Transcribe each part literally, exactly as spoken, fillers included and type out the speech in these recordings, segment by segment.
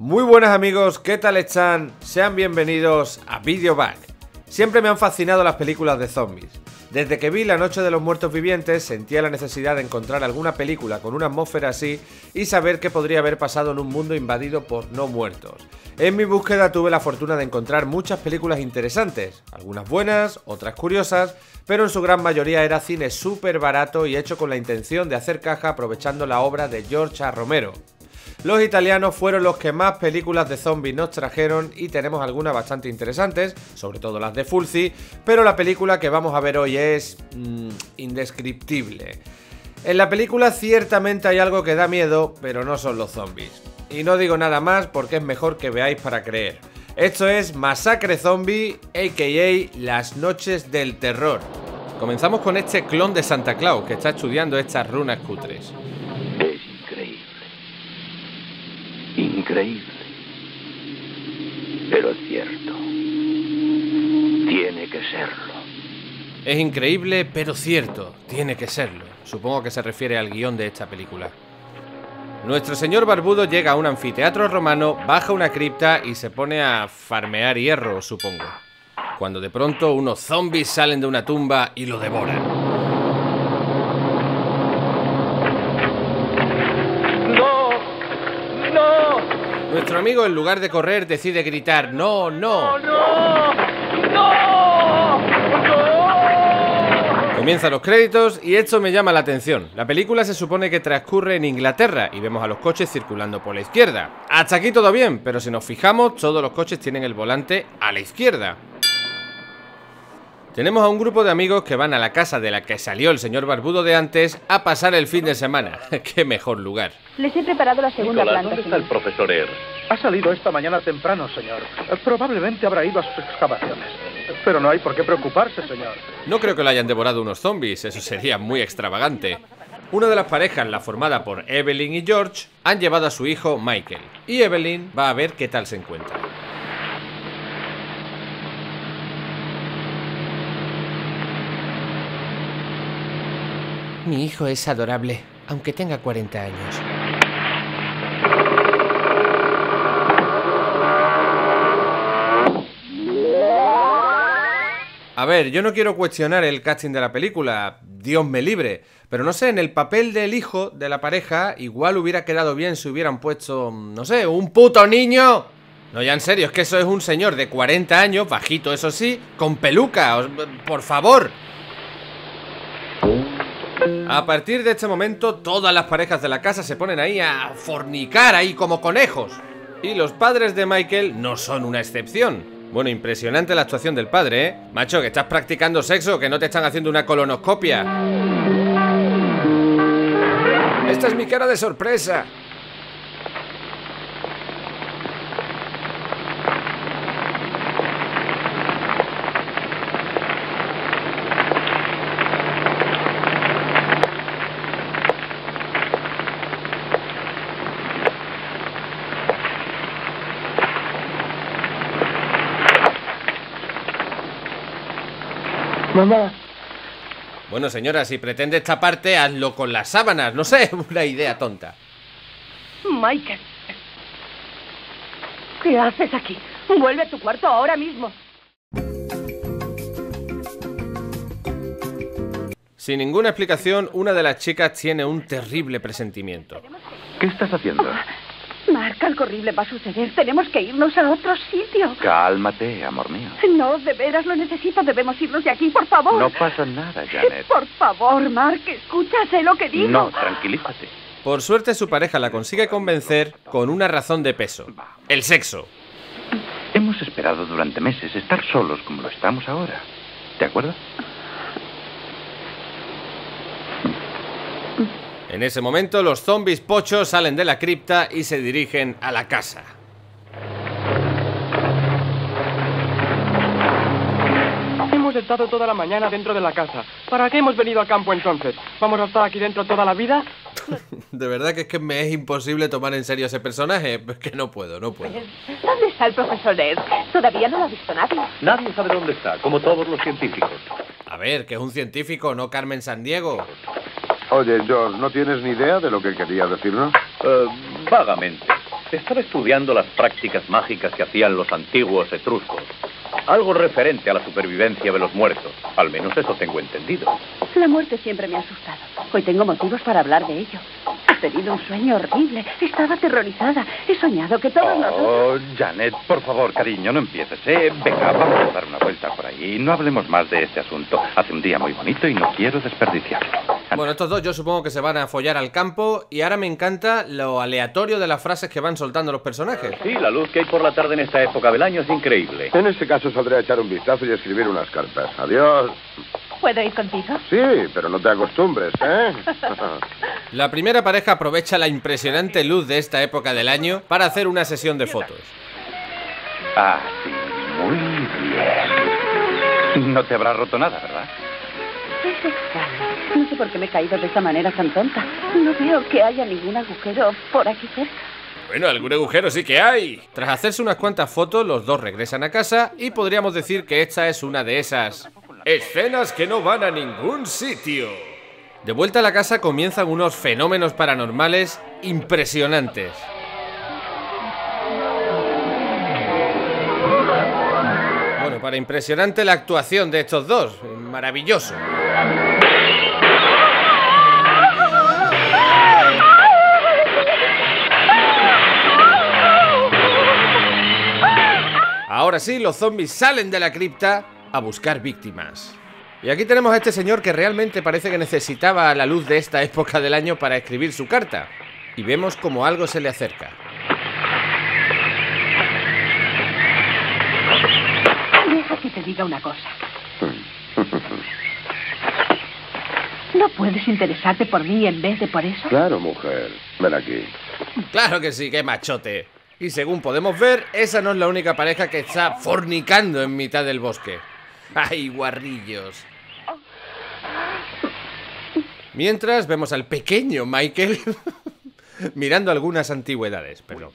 Muy buenas amigos, ¿qué tal están? Sean bienvenidos a Videoback. Siempre me han fascinado las películas de zombies. Desde que vi La Noche de los Muertos Vivientes sentía la necesidad de encontrar alguna película con una atmósfera así y saber qué podría haber pasado en un mundo invadido por no muertos. En mi búsqueda tuve la fortuna de encontrar muchas películas interesantes, algunas buenas, otras curiosas, pero en su gran mayoría era cine súper barato y hecho con la intención de hacer caja aprovechando la obra de George A. Romero. Los italianos fueron los que más películas de zombies nos trajeron y tenemos algunas bastante interesantes, sobre todo las de Fulci, pero la película que vamos a ver hoy es mmm, indescriptible. En la película ciertamente hay algo que da miedo, pero no son los zombies. Y no digo nada más porque es mejor que veáis para creer. Esto es Masacre Zombie, a k a. Las Noches del Terror. Comenzamos con este clon de Santa Claus que está estudiando estas runas cutres. Increíble, pero es cierto. Tiene que serlo. Es increíble, pero cierto. Tiene que serlo. Supongo que se refiere al guión de esta película. Nuestro señor barbudo llega a un anfiteatro romano, baja una cripta y se pone a farmear hierro, supongo. Cuando de pronto unos zombies salen de una tumba y lo devoran. Nuestro amigo, en lugar de correr, decide gritar ¡No, no! ¡No, no! ¡No! Comienzan los créditos y esto me llama la atención. La película se supone que transcurre en Inglaterra y vemos a los coches circulando por la izquierda. Hasta aquí todo bien, pero si nos fijamos, todos los coches tienen el volante a la izquierda. Tenemos a un grupo de amigos que van a la casa de la que salió el señor barbudo de antes a pasar el fin de semana. ¡Qué mejor lugar! Les he preparado la segunda Nicolás, planta. ¿dónde está el profesor Er? Ha salido esta mañana temprano, señor. Probablemente habrá ido a sus excavaciones. Pero no hay por qué preocuparse, señor. No creo que lo hayan devorado unos zombies, eso sería muy extravagante. Una de las parejas, la formada por Evelyn y George, han llevado a su hijo Michael. Y Evelyn va a ver qué tal se encuentra. Mi hijo es adorable, aunque tenga cuarenta años. A ver, yo no quiero cuestionar el casting de la película, Dios me libre, pero no sé, en el papel del hijo de la pareja igual hubiera quedado bien si hubieran puesto, no sé, un puto niño. No, ya en serio, es que eso es un señor de cuarenta años, bajito eso sí, con peluca, os, por favor. A partir de este momento, todas las parejas de la casa se ponen ahí a fornicar ahí como conejos. Y los padres de Michael no son una excepción. Bueno, impresionante la actuación del padre, ¿eh? Macho, que estás practicando sexo, que no te están haciendo una colonoscopia. Esta es mi cara de sorpresa. Mamá. Bueno, señora, si pretende esta parte, hazlo con las sábanas. No sé, una idea tonta. Michael, ¿qué haces aquí? Vuelve a tu cuarto ahora mismo. Sin ninguna explicación, una de las chicas tiene un terrible presentimiento. ¿Qué estás haciendo? Mark, algo horrible va a suceder. Tenemos que irnos a otro sitio. Cálmate, amor mío. No, de veras lo necesito. Debemos irnos de aquí, por favor. No pasa nada, Janet. Por favor, Mark, escúchase lo que digo. No, tranquilízate. Por suerte, su pareja la consigue convencer con una razón de peso: el sexo. Hemos esperado durante meses estar solos como lo estamos ahora. ¿De acuerdo? En ese momento, los zombies pochos salen de la cripta y se dirigen a la casa. Hemos estado toda la mañana dentro de la casa. ¿Para qué hemos venido al campo entonces? ¿Vamos a estar aquí dentro toda la vida? De verdad que es que me es imposible tomar en serio a ese personaje. Es que no puedo, no puedo. ¿Dónde está el profesor Ed? Todavía no lo ha visto nadie. Nadie sabe dónde está, como todos los científicos. A ver, que es un científico, no Carmen Sandiego. Oye, George, ¿no tienes ni idea de lo que quería decirnos? Uh, vagamente. Estaba estudiando las prácticas mágicas que hacían los antiguos etruscos. Algo referente a la supervivencia de los muertos. Al menos eso tengo entendido. La muerte siempre me ha asustado. Hoy tengo motivos para hablar de ello. He tenido un sueño horrible. Estaba aterrorizada. He soñado que todos nosotros... Oh, Janet, por favor, cariño, no empieces, ¿eh? Venga, vamos a dar una vuelta por ahí. No hablemos más de este asunto. Hace un día muy bonito y no quiero desperdiciarlo. Anda. Bueno, estos dos yo supongo que se van a follar al campo. Y ahora me encanta lo aleatorio de las frases que van soltando los personajes. Sí, la luz que hay por la tarde en esta época del año es increíble. En ese caso saldré a echar un vistazo y escribir unas cartas. Adiós. ¿Puedo ir contigo? Sí, pero no te acostumbres, ¿eh? La primera pareja aprovecha la impresionante luz de esta época del año para hacer una sesión de fotos. Ah, sí, muy bien. No te habrá roto nada, ¿verdad? Es extraño. No sé por qué me he caído de esta manera tan tonta. No veo que haya ningún agujero por aquí cerca. Bueno, algún agujero sí que hay. Tras hacerse unas cuantas fotos, los dos regresan a casa y podríamos decir que esta es una de esas escenas que no van a ningún sitio. De vuelta a la casa comienzan unos fenómenos paranormales impresionantes. Bueno, para impresionante la actuación de estos dos. Maravilloso. Ahora sí, los zombies salen de la cripta a buscar víctimas. Y aquí tenemos a este señor que realmente parece que necesitaba la luz de esta época del año para escribir su carta. Y vemos como algo se le acerca. Deja que te diga una cosa. ¿No puedes interesarte por mí en vez de por eso? Claro, mujer. Ven aquí. Claro que sí, qué machote. Y según podemos ver, esa no es la única pareja que está fornicando en mitad del bosque. ¡Ay, guarrillos! Mientras vemos al pequeño Michael mirando algunas antigüedades, perdón.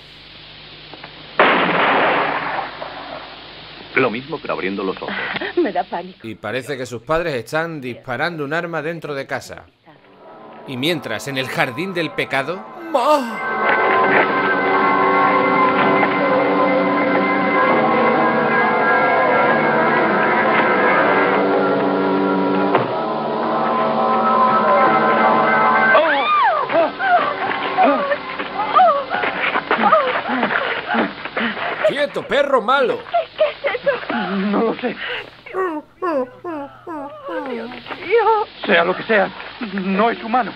Lo mismo, pero abriendo los ojos. Me da pánico. Y parece que sus padres están disparando un arma dentro de casa. Y mientras, en el jardín del pecado... ¡Oh! ¡Quieto, perro malo! ¿Qué es eso? No lo sé. Dios mío. Sea lo que sea, no es humano.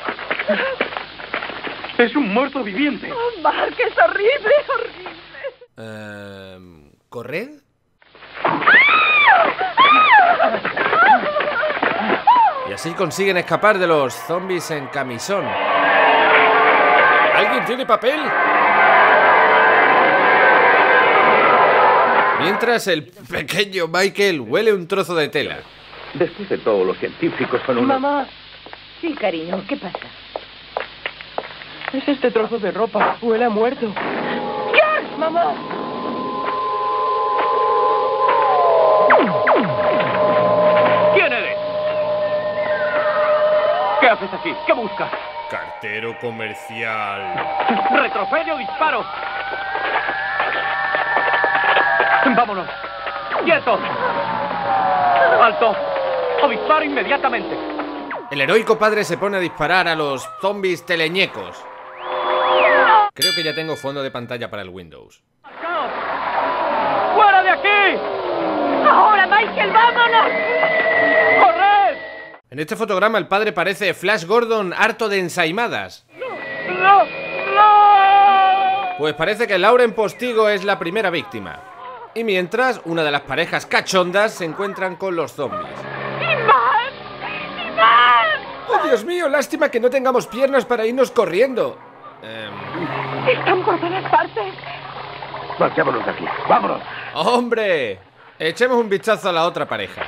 Es un muerto viviente. Oh, Mark, es horrible, horrible. Eh, ¿Corred? Y así consiguen escapar de los zombies en camisón. ¿Alguien tiene papel? Mientras el pequeño Michael huele un trozo de tela. Después de todo, los científicos son unos... Mamá. Sí, cariño, ¿qué pasa? Es este trozo de ropa. Huele a muerto. ¡George! ¡Mamá! ¿Quién eres? ¿Qué haces aquí? ¿Qué buscas? Cartero comercial. ¡Retrocedo, disparo! ¡Vámonos! ¡Quietos! ¡Alto! ¡O disparo inmediatamente! El heroico padre se pone a disparar a los zombies teleñecos. Creo que ya tengo fondo de pantalla para el Windows. ¡Fuera de aquí! ¡Ahora, Michael, vámonos! ¡Corred! En este fotograma el padre parece Flash Gordon harto de ensaimadas. ¡No! ¡No! Pues parece que Lauren Postigo es la primera víctima. Y mientras, una de las parejas cachondas se encuentran con los zombies. ¡Iván! ¡Iván! ¡Oh, Dios mío! Lástima que no tengamos piernas para irnos corriendo. Eh... Están por todas partes. Marchémonos de aquí. ¡Vámonos! ¡Hombre! Echemos un vistazo a la otra pareja.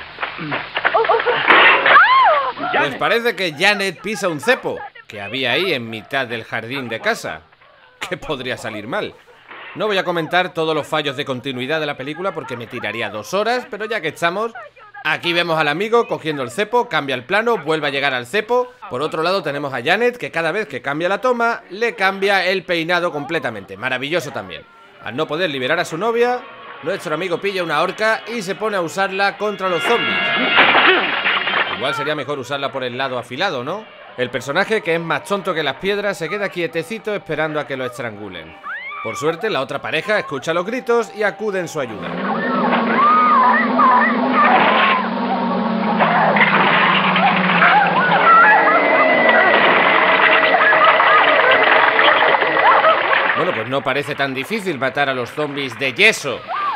Pues parece que Janet pisa un cepo que había ahí en mitad del jardín de casa. ¿Qué podría salir mal? No voy a comentar todos los fallos de continuidad de la película porque me tiraría dos horas, pero ya que estamos, Aquí vemos al amigo cogiendo el cepo, cambia el plano, vuelve a llegar al cepo. Por otro lado tenemos a Janet, que cada vez que cambia la toma, le cambia el peinado completamente. Maravilloso también. Al no poder liberar a su novia, nuestro amigo pilla una horca y se pone a usarla contra los zombies. Igual sería mejor usarla por el lado afilado, ¿no? El personaje, que es más tonto que las piedras, se queda quietecito esperando a que lo estrangulen. Por suerte, la otra pareja escucha los gritos y acude en su ayuda. Bueno, pues no parece tan difícil matar a los zombies de yeso.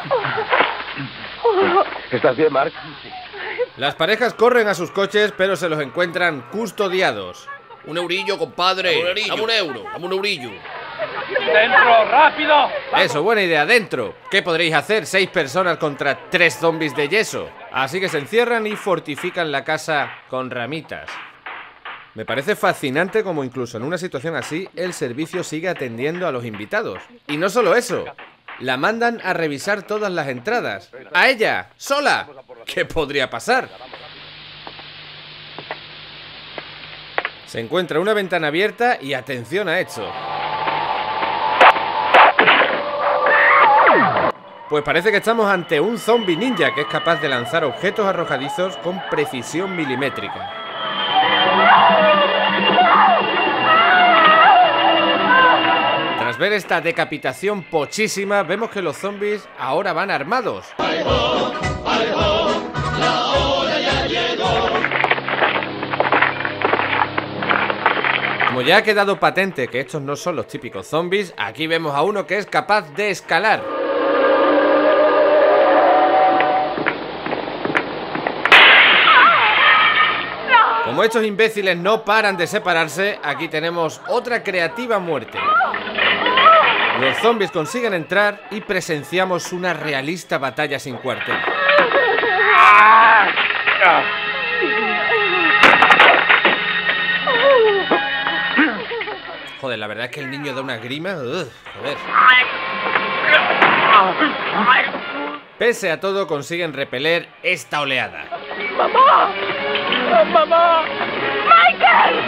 ¿Estás bien, Mark? Las parejas corren a sus coches, pero se los encuentran custodiados. Un eurillo, compadre. Dame un euro, dame un eurillo. ¡Dentro, rápido! Eso, buena idea, dentro. ¿Qué podréis hacer? Seis personas contra tres zombies de yeso. Así que se encierran y fortifican la casa con ramitas. Me parece fascinante como incluso en una situación así el servicio sigue atendiendo a los invitados. Y no solo eso, la mandan a revisar todas las entradas. ¡A ella! ¡Sola! ¿Qué podría pasar? Se encuentra una ventana abierta y atención a esto. Pues parece que estamos ante un zombie ninja que es capaz de lanzar objetos arrojadizos con precisión milimétrica. Tras ver esta decapitación pochísima, vemos que los zombies ahora van armados. Como ya ha quedado patente que estos no son los típicos zombies, aquí vemos a uno que es capaz de escalar. Como estos imbéciles no paran de separarse, aquí tenemos otra creativa muerte. Los zombies consiguen entrar y presenciamos una realista batalla sin cuartel. Joder, la verdad es que el niño da una grima. Ugh, joder. Pese a todo, consiguen repeler esta oleada. ¡Mamá! ¡Mamá! ¡Michael!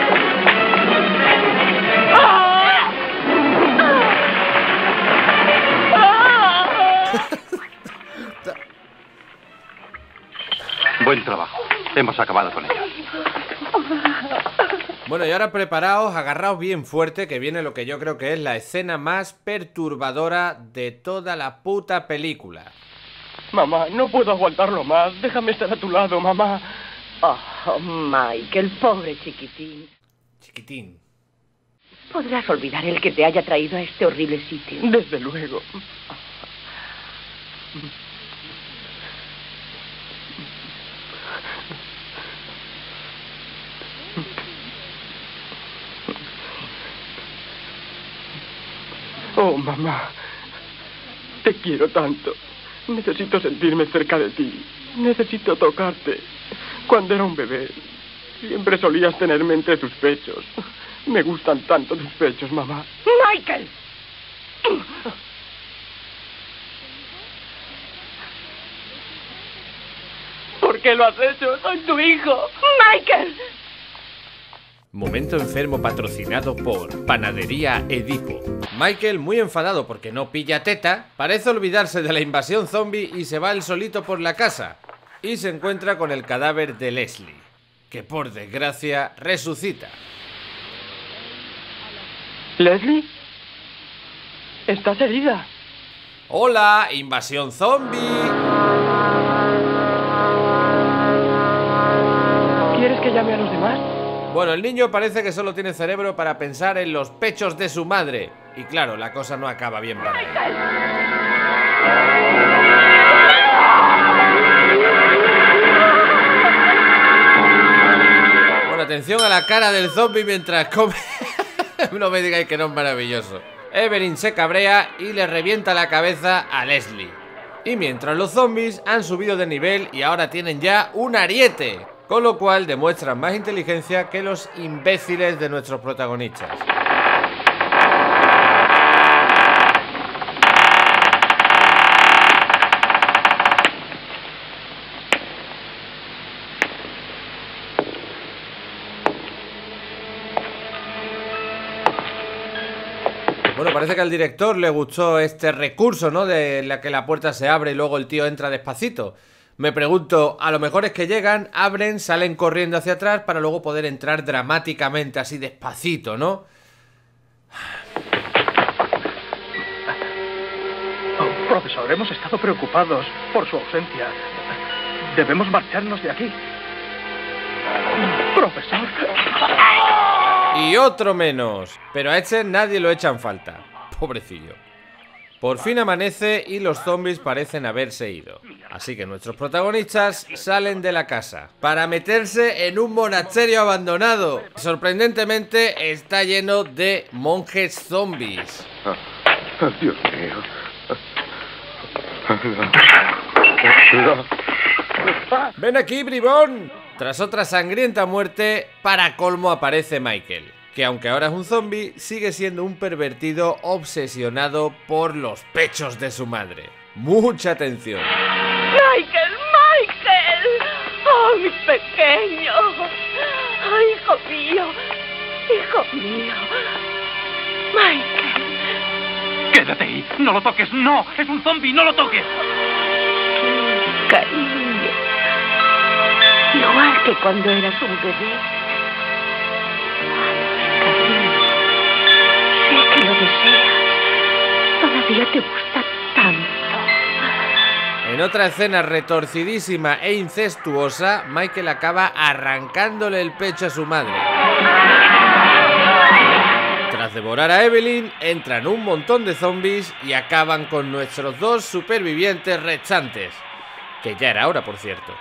Buen trabajo. Hemos acabado con ellos. Bueno, y ahora preparaos, agarraos bien fuerte, que viene lo que yo creo que es la escena más perturbadora de toda la puta película. Mamá, no puedo aguantarlo más. Déjame estar a tu lado, mamá. Oh, Michael, pobre chiquitín. Chiquitín. Podrás olvidar el que te haya traído a este horrible sitio. Desde luego. Oh, mamá. Te quiero tanto. Necesito sentirme cerca de ti. Necesito tocarte. Cuando era un bebé, siempre solías tenerme entre tus pechos. Me gustan tanto tus pechos, mamá. ¡Michael! ¿Por qué lo has hecho? Soy tu hijo. ¡Michael! Momento enfermo patrocinado por Panadería Edipo. Michael, muy enfadado porque no pilla teta, parece olvidarse de la invasión zombie y se va él solito por la casa. Y se encuentra con el cadáver de Leslie, que por desgracia resucita. ¿Leslie? ¿Estás herida? ¡Hola! ¡Invasión zombie! ¿Quieres que llame a los demás? Bueno, el niño parece que solo tiene cerebro para pensar en los pechos de su madre. Y claro, la cosa no acaba bien para él. Bueno, atención a la cara del zombie mientras come. No me digáis que no es maravilloso. Evelyn se cabrea y le revienta la cabeza a Leslie. Y mientras los zombies han subido de nivel y ahora tienen ya un ariete, con lo cual demuestran más inteligencia que los imbéciles de nuestros protagonistas. Bueno, parece que al director le gustó este recurso, ¿no? De la que la puerta se abre y luego el tío entra despacito. Me pregunto, a lo mejor es que llegan, abren, salen corriendo hacia atrás para luego poder entrar dramáticamente, así despacito, ¿no? Oh, profesor, hemos estado preocupados por su ausencia. Debemos marcharnos de aquí. Profesor. Y otro menos. Pero a este nadie lo echa en falta. Pobrecillo. Por fin amanece y los zombies parecen haberse ido. Así que nuestros protagonistas salen de la casa para meterse en un monasterio abandonado. Sorprendentemente está lleno de monjes zombies. Oh, Dios mío. ¡Ven aquí, bribón! Tras otra sangrienta muerte, para colmo aparece Michael, que aunque ahora es un zombie, sigue siendo un pervertido obsesionado por los pechos de su madre. ¡Mucha atención! ¡Michael! ¡Michael! ¡Oh, mi pequeño! ¡Ay, hijo mío! ¡Hijo mío! ¡Michael! ¡Quédate ahí! ¡No lo toques! ¡No! ¡Es un zombie! ¡No lo toques! Cariño. Igual que cuando eras un bebé. Cariño. Sé que lo deseas. Todavía te gusta tanto. En otra escena retorcidísima e incestuosa, Michael acaba arrancándole el pecho a su madre. Tras devorar a Evelyn, entran un montón de zombies y acaban con nuestros dos supervivientes restantes. Que ya era hora, por cierto.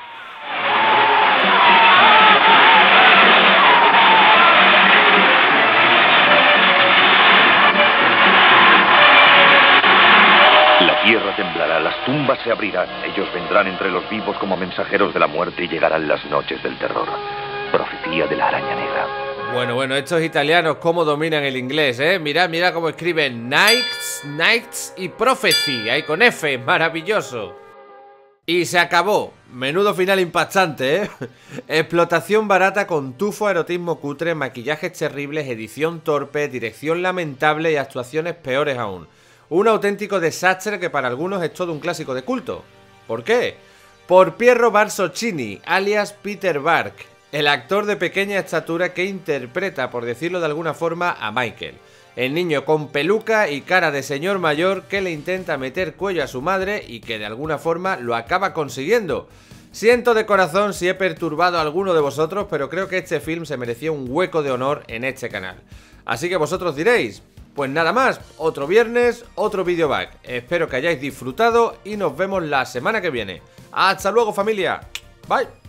La tierra temblará, las tumbas se abrirán. Ellos vendrán entre los vivos como mensajeros de la muerte y llegarán las noches del terror. Profecía de la araña negra. Bueno, bueno, estos italianos cómo dominan el inglés, ¿eh? Mirad, mirad cómo escriben Nights, Nights y Prophecy, ahí con F, maravilloso. Y se acabó. Menudo final impactante, ¿eh? Explotación barata con tufo, erotismo cutre, maquillajes terribles, edición torpe, dirección lamentable y actuaciones peores aún. Un auténtico desastre que para algunos es todo un clásico de culto. ¿Por qué? Por Piero Barsocchini, alias Peter Bark, el actor de pequeña estatura que interpreta, por decirlo de alguna forma, a Michael, el niño con peluca y cara de señor mayor que le intenta meter cuello a su madre y que de alguna forma lo acaba consiguiendo. Siento de corazón si he perturbado a alguno de vosotros, pero creo que este film se merecía un hueco de honor en este canal. Así que vosotros diréis, pues nada más, otro viernes, otro Video Bag. Espero que hayáis disfrutado y nos vemos la semana que viene. ¡Hasta luego, familia! Bye.